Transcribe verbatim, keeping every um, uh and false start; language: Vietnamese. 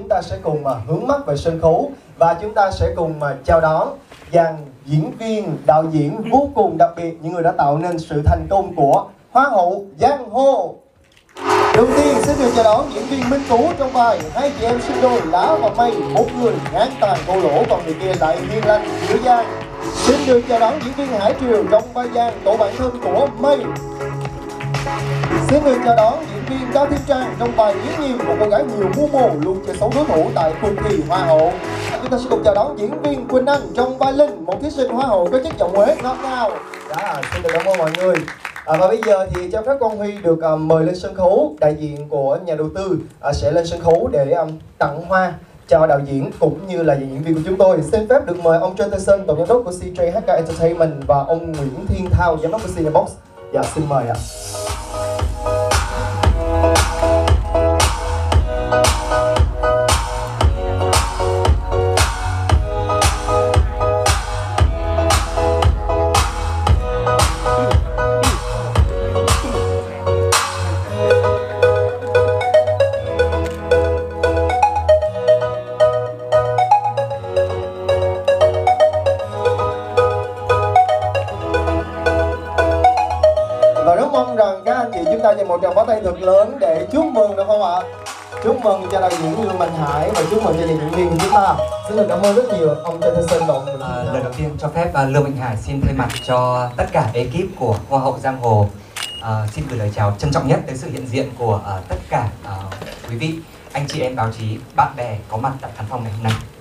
chúng ta sẽ cùng mà hướng mắt về sân khấu và chúng ta sẽ cùng mà chào đón dàn diễn viên, đạo diễn vô cùng đặc biệt, những người đã tạo nên sự thành công của Hoa hậu Giang Hồ. Đầu tiên xin được chào đón diễn viên Minh Tú trong vai hai chị em sinh đôi Lá và Mây, một người ngang tàn cô lỗ còn người kia lại hiền lành dịu dàng. Xin được chào đón diễn viên Hải Triều trong vai Giang, tổ bạn thân của Mây. Xin được chào đón diễn viên Cao Thiên Trang trong vai Yến Nhiên, một cô gái nhiều mưu mô luôn chơi xấu đối thủ tại cuộc thi Hoa hậu. Chúng ta sẽ cùng chào đón diễn viên Quỳnh Anh trong vai Linh, một thí sinh Hoa hậu có chất giọng Huế ngọt ngào. Dạ, xin được cảm ơn mọi người. À, và bây giờ thì cho phép con Huy được uh, mời lên sân khấu. Đại diện của nhà đầu tư uh, sẽ lên sân khấu để um, tặng hoa cho đạo diễn cũng như là diễn viên của chúng tôi. Xin phép được mời ông Trần Thanh Sơn, tổng giám đốc của xê gi hát ca Entertainment, và ông Nguyễn Thiên Thao, giám đốc của Cinebox. Dạ, xin mời ạ. Chúng ta dành một tràng pháo tay thật lớn để chúc mừng được không ạ? Chúc mừng cho đạo diễn Lương Mạnh Hải và chúc mừng cho diễn viên của chúng ta. Xin được cảm ơn rất nhiều ông Trần Thanh Sơn và ông Nguyễn Thiên Thao. À, lời đầu tiên cho phép uh, Lương Mạnh Hải xin thay mặt cho tất cả ekip của Hoa hậu Giang Hồ uh, xin gửi lời chào trân trọng nhất tới sự hiện diện của uh, tất cả uh, quý vị, anh chị em báo chí, bạn bè có mặt tại khán phòng ngày hôm nay.